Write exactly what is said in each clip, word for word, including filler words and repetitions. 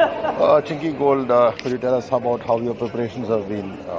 Uh, Chinky Gold, uh, could you tell us about how your preparations have been? Uh,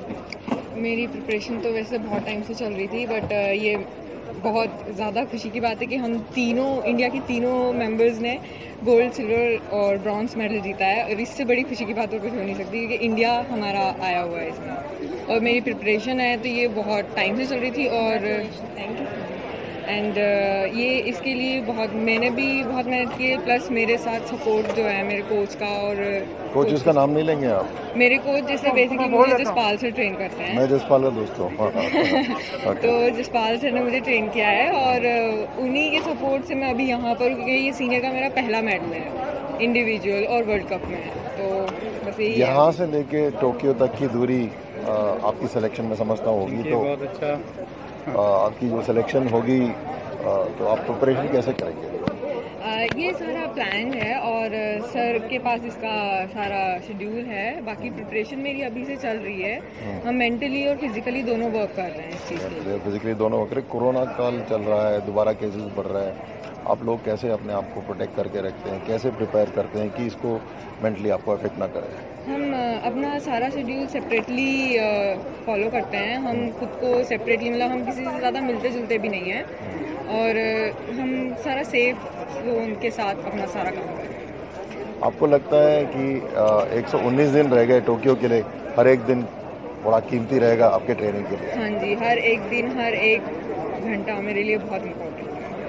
मेरी preparation तो वैसे बहुत time से चल रही थी, बट ये बहुत ज़्यादा खुशी की बात है कि हम तीनों इंडिया की तीनों मेंबर्स ने गोल्ड, सिल्वर और ब्रॉन्ज मेडल जीता है। और इससे बड़ी खुशी की बात और कुछ हो नहीं सकती, क्योंकि इंडिया हमारा आया हुआ है इसमें। और मेरी प्रिपरेशन है तो ये बहुत टाइम से चल रही थी, और थैंक यू एंड uh, ये इसके लिए बहुत मैंने भी बहुत मेहनत की है, प्लस मेरे साथ सपोर्ट जो है मेरे कोच का। और कोचेस का नाम नहीं लेंगे आप? मेरे कोच जैसे बेसिकली मुझे जसपाल से ट्रेन करते हैं। मैं जसपाल का दोस्त हूँ। okay. तो जसपाल सर ने मुझे ट्रेन किया है, और उन्हीं के सपोर्ट से मैं अभी यहाँ पर, क्योंकि ये सीनियर का मेरा पहला मेडल है इंडिविजुअल और वर्ल्ड कप में। तो बस यही यहाँ से लेके टोक्यो तक की दूरी आ, आपकी सिलेक्शन में समझता होगी, तो बहुत अच्छा आ, आपकी जो सिलेक्शन होगी आ, तो आप प्रिपरेशन कैसे करेंगे? आ, ये सारा प्लान है, और सर के पास इसका सारा शेड्यूल है। बाकी प्रिपरेशन मेरी अभी से चल रही है। हम मेंटली और फिजिकली दोनों वर्क कर रहे हैं इस चीज़ के लिए। फिजिकली दोनों वर्क करें। कोरोना काल चल रहा है, दोबारा केसेस बढ़ रहा है, आप लोग कैसे अपने आप को प्रोटेक्ट करके रखते हैं, कैसे प्रिपेयर करते हैं कि इसको मेंटली आपको अफेक्ट ना करे? हम अपना सारा शेड्यूल सेपरेटली फॉलो करते हैं। हम खुद को सेपरेटली, मतलब हम किसी से ज़्यादा मिलते जुलते भी नहीं हैं, और हम सारा सेफ जोन के साथ अपना सारा काम करते हैं। आपको लगता है कि एक सौ उन्नीस दिन रह गए टोक्यो के लिए, हर एक दिन बड़ा कीमती रहेगा आपके ट्रेनिंग के लिए? हाँ जी, हर एक दिन, हर एक घंटा मेरे लिए बहुत इम्पोर्टेंट है।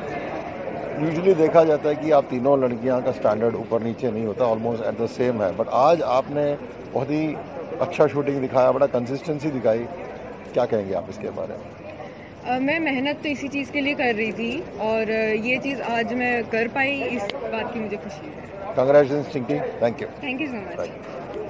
यूजुअली देखा जाता है कि आप तीनों लड़कियां का स्टैंडर्ड ऊपर नीचे नहीं होता, ऑलमोस्ट एट द सेम है, बट आज आपने बहुत ही अच्छा शूटिंग दिखाया, बड़ा कंसिस्टेंसी दिखाई। क्या कहेंगे आप इसके बारे में? Uh, मैं मेहनत तो इसी चीज़ के लिए कर रही थी, और uh, ये चीज़ आज मैं कर पाई, इस बात की मुझे खुशी है। Congratulations Chinky, thank you. Thank you so much.